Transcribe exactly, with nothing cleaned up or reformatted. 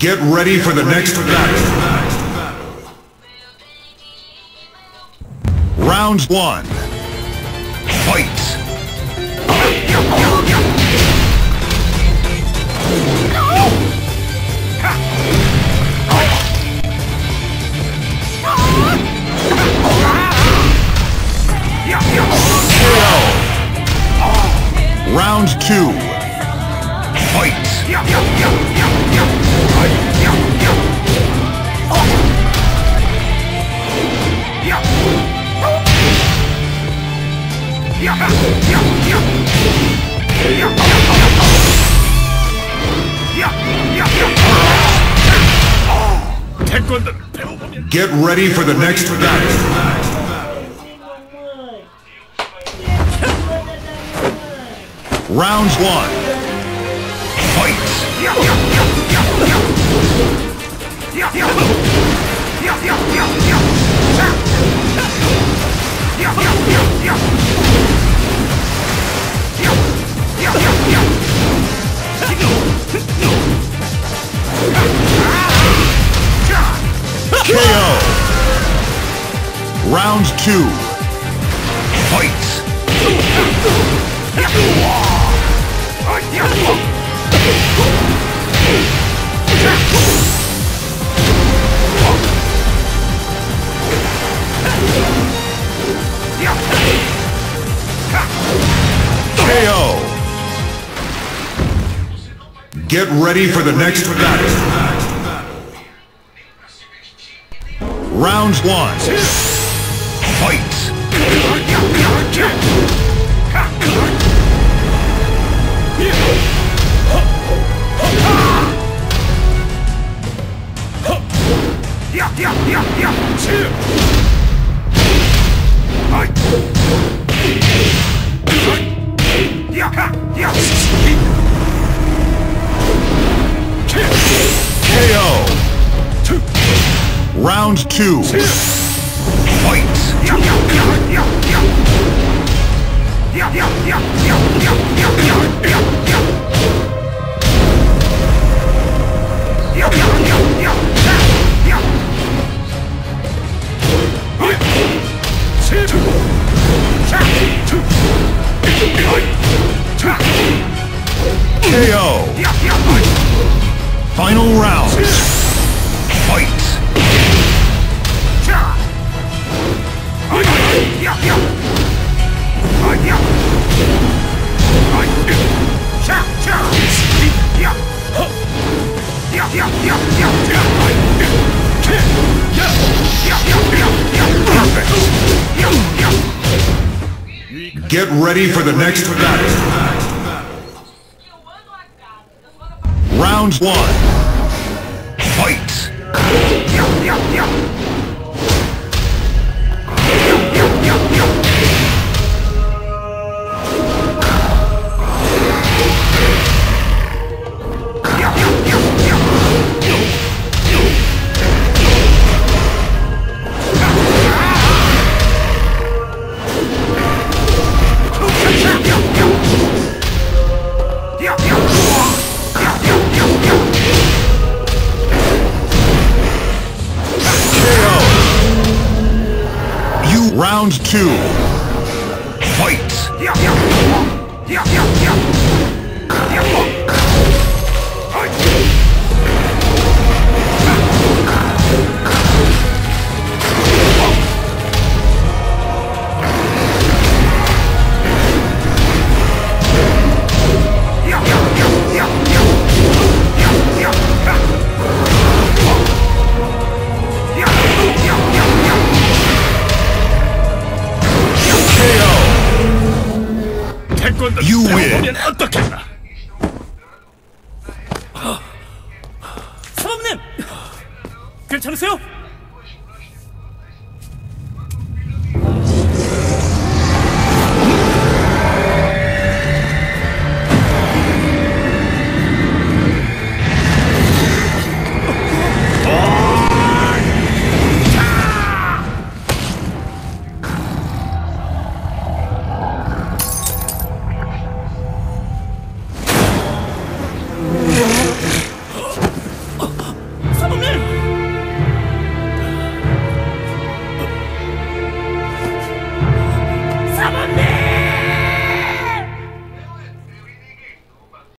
Get ready for the next battle. Round one. Fight! Round two. Fight! Get ready for the next battle. Round one. Fight! K O. Round two. Fight! K O. Get ready for the next battle. Round one. Fight! K O. Round two. Fight! K O. Final round. Fight! Get ready for the next battle. Round one. Fight! Round two. Fight! You win. 사범님! 괜찮으세요?